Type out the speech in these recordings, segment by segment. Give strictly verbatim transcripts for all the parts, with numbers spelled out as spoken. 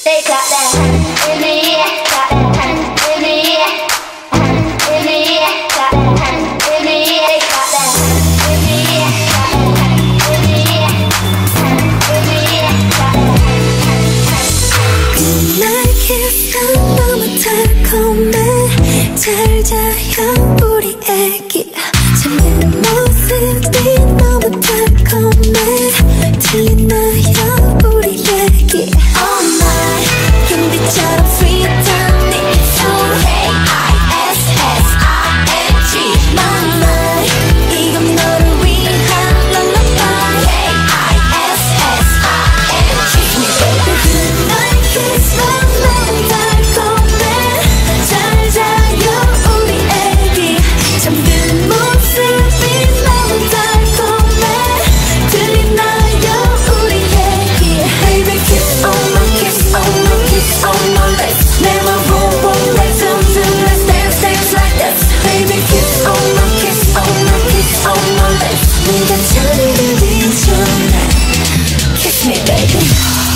They clap their hands in the air, clap their hands in the air, hands in the air, clap their hands in the air. They clap their hands in the air, clap their hands in the air, hands in the air, clap their hands, hands, hands. 그날 키스는 너무 달콤해. 잘 자요 우리 애기. 잠든 모습이 너무 달콤해. 들리나요 우리 얘기. Oh my 현디처럼 sweet한 네 입술. K I S S I N G my mind. 이건 너를 위한 lullaby. K I S S I N G me baby. 그날 키스 너무 달콤해. 잘 자요 우리 애기. 잠든 모습이 너무 달콤해. 들리나요 우리 얘기. Baby kiss on my kiss on my kiss on my lips. 내맘 boom boom let's dance let's dance dance like this. Baby kiss on my kiss on my kiss on my lips. 네가 차리기 전에 kiss me baby.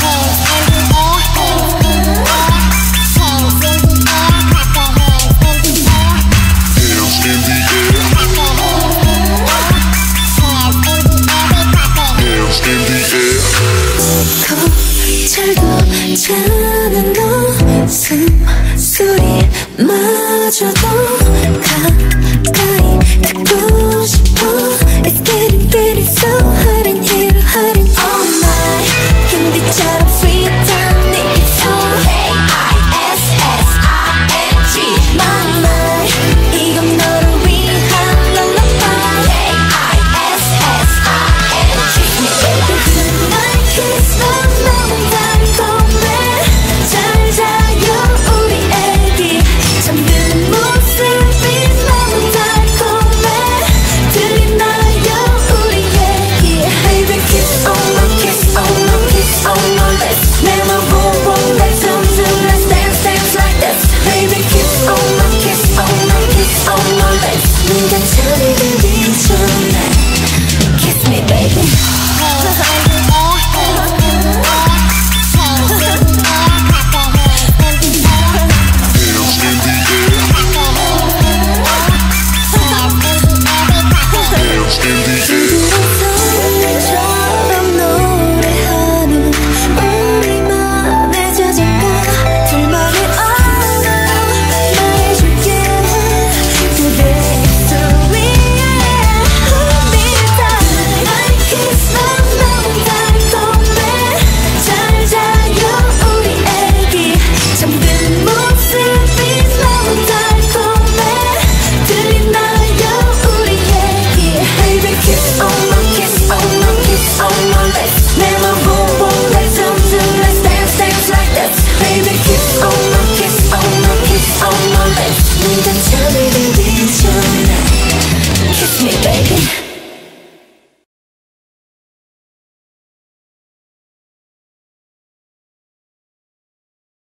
잘도 자는 너 숨소리마저도 가까이 듣고 싶어. It's getting getting so hot in here hot in all night. 현디처럼 sweet한 네 입술. K I S S I N G my mind. 이건 너를 위한 lullaby. K I S S I N G me baby. 그날 kiss 너무 달콤해. 잘 자요 우리 애기. 잠든 모습이 너무 달콤해. 들리나요 우리 얘기. Baby kiss on my kiss on my kiss on my lips. 내맘 boom boom let's dance let's dance dance like this. Baby kiss on my kiss on my kiss on my lips. 네가 차리기 전에 kiss me baby. 처럼 노래하는 우리만의 자장가. 둘만의 언어 말해줄게. 그대 입술 위에 흔들다. 날 kiss 너무 달콤해. 잘 자요 우리 애기. 잠든 모습이 너무 달콤해. 들리나요 우리 얘기. Baby kiss on my kiss on my kiss on my lips. 내맘 boom boom let's dance let's dance dance like this. Baby kiss on my kiss on my kiss on my lips. 네가 차리기 전에 kiss me baby.